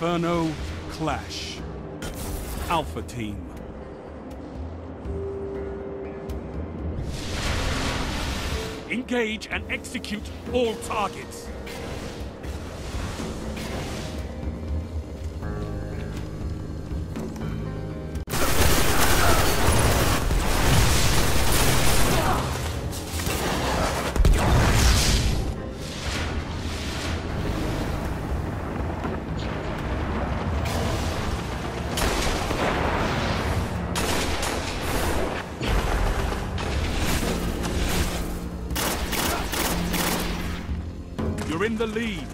Inferno Clash. Alpha Team. Engage and execute all targets. You're in the lead.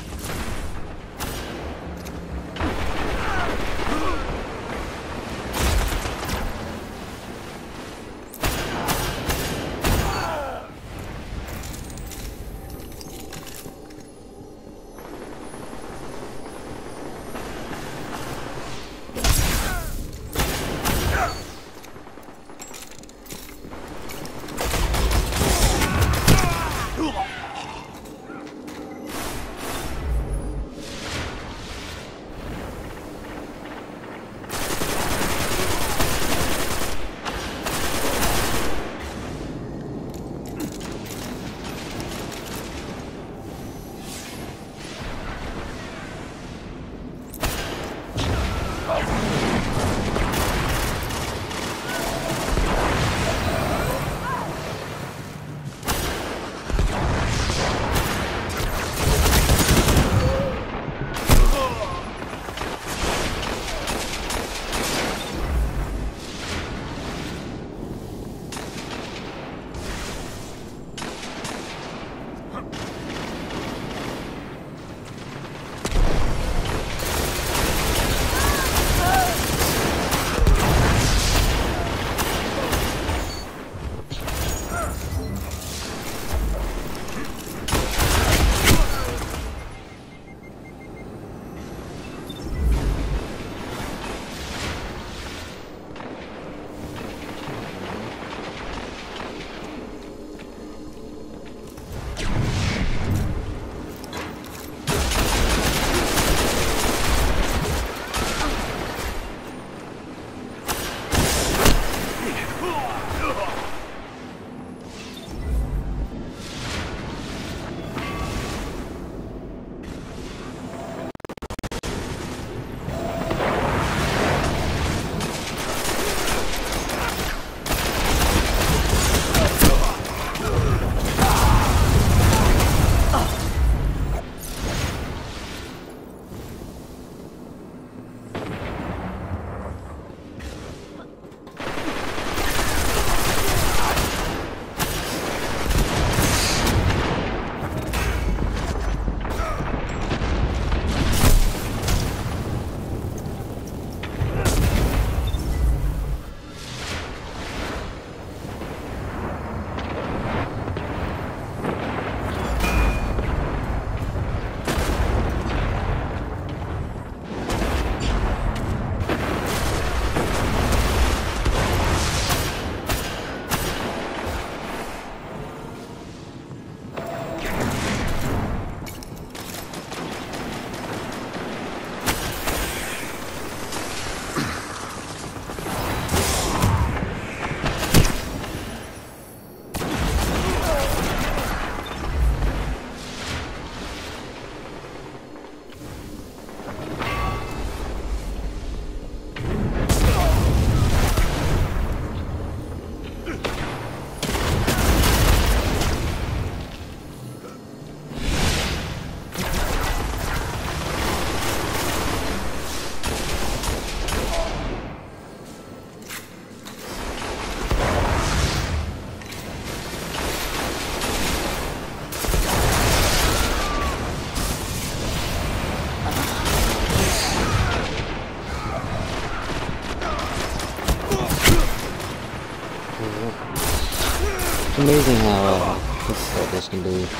Amazing how difficult this can be.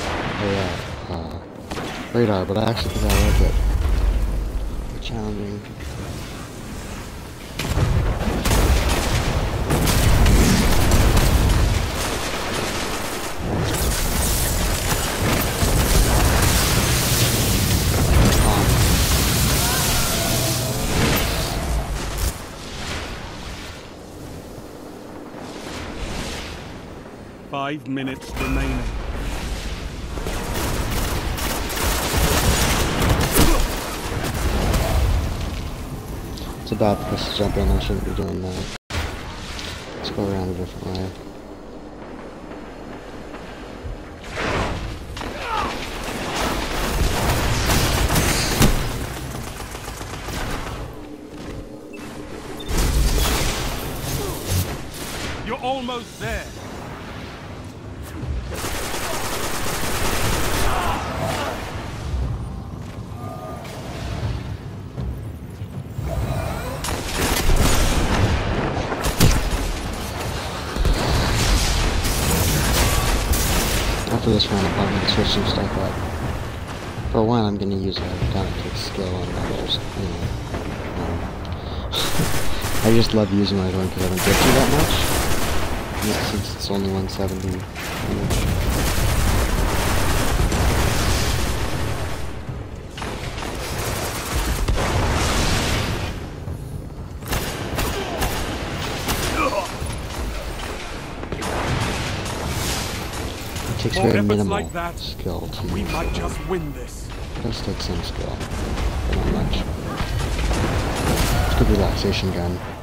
Radar, but I actually think I like it. It's challenging. 5 minutes remaining. It's a bad place to jump in, I shouldn't be doing that. Let's go around a different way. You're almost there. After this round, I'm going to switch some stuff up. For one, I'm going to use a kind of take skill on levels, you know. I just love using my gun because I don't get to that much. Yeah, since it's only 170 damage. It takes very minimal like that, skill to we use might it. just win this. It does take some skill, but not much. It's a good relaxation gun.